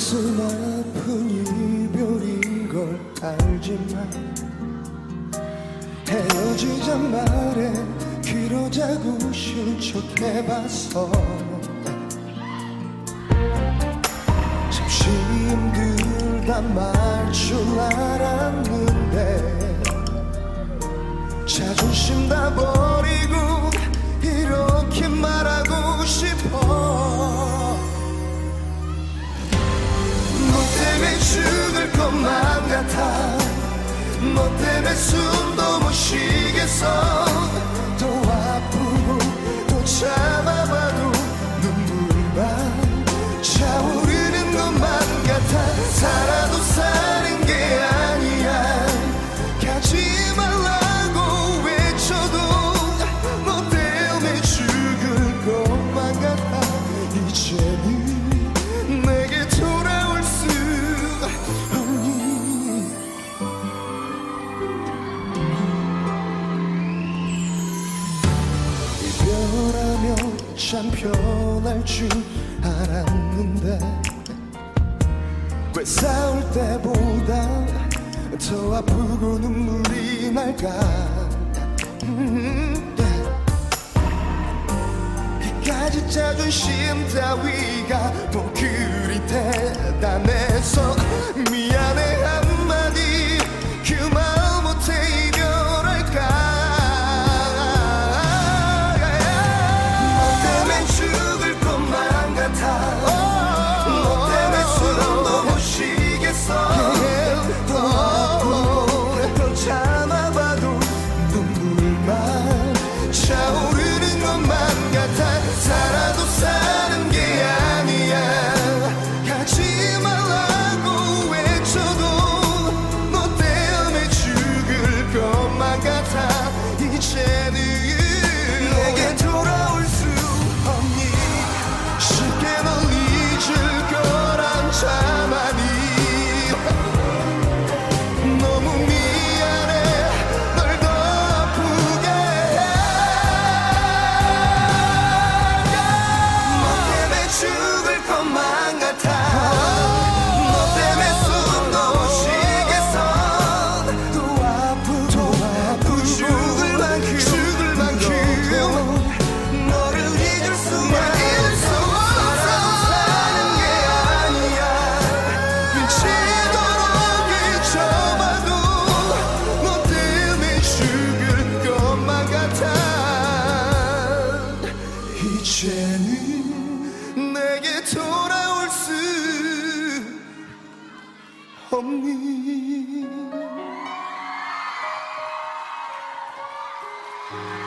가슴 아픈 이별인 걸 알지만 헤어지자 말해 그러자고 실족해봤어. 잠시 힘들다 말 줄 알았는데 자존심 다 버리고 이렇게 말하고 싶어. 너 때문에 죽을 것만 같아. 너 때문에 숨도 못 쉬겠어. 더 아프고 또 참아봐도 눈물만 차오르는 것만 같아. 살아도 사는 게 아니야. 가지 말라고 외쳐도 너 때문에 죽을 것만 같아. 이제는 내게 돌아올 수 없니. 이별하면 참 편할 줄 알았는데 왜 싸울 때보다 더 아프고 눈물이 날까. 그까지 자존심 따위가 뭐 그리 대단해서 미안해 한마디 그 마음 못해 이별할까. 너 때문에 죽을 것만 같아. 너 때문에 숨도 못 쉬겠어. 더 참아봐도 눈물만 차오르는 것만 같아. 살아도 사는 게 아니야. 가지 말라고 외쳐도 너 때문에 죽을 것만 같아. 이제는 내게 돌아올 수 없니. 쉽게 널 잊을 거란 자만이. 너무 미안해 널 더 아프게 해. 너 때문에 죽을 것만 같아. 너 때문에 숨도 못 쉬겠어. 또 아프고 죽을 만큼 너를 잊을 수가 없어. 사는 게 아니야. 미치도록 잊혀봐도 너 때문에 죽을 것만 같아. 이제는 내게 돌아올 수 없니.